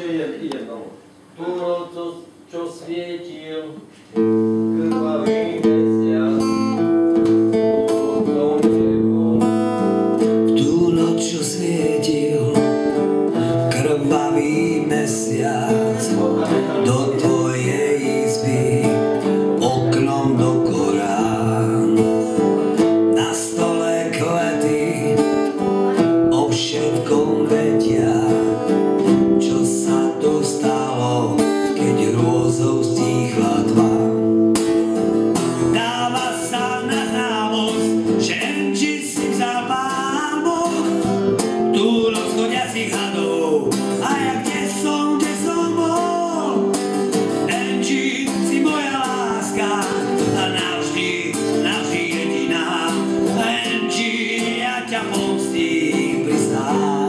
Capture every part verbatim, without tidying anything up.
jednou. Tu noc, čo svietil krvavý mesiac, v tú noc, čo svietil krvavý mesiac, do tvojej izby oknom do korán, na stole kvety o všetkom vedia, čo sa tu stalo, keď hrôzou stíchla tma. Dáva sa na známosť, že či si vzal Pán Boh tú noc chodiacich hadov, a ja kde som, kde som bol, ten či si moja láska a navždy, navždy jediná, len či ja ťa pomstím priznám.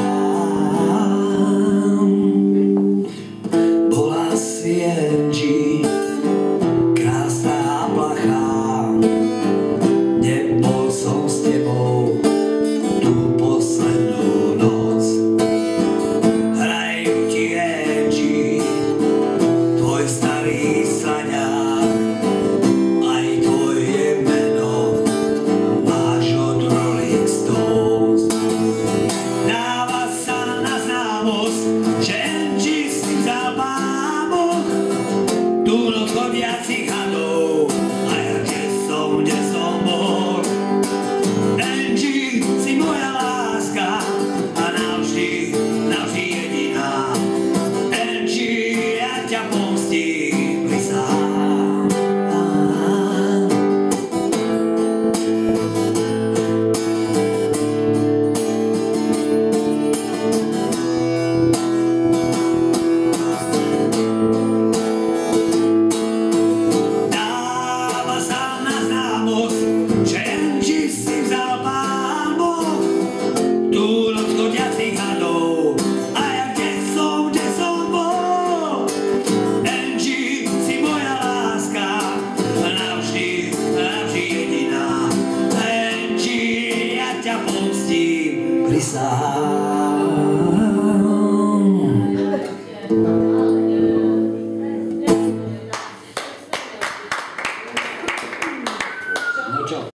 Bola si Angie, krásna a plachá, nebol som s tebou tú poslednú noc. Hrajú ti Angie, tvoj starý slaňák, aj tvoje meno máš od Rolling Stones. Dáva sa na známosť, že Angie si vzal Pán Boh tú noc chodiacich hadov.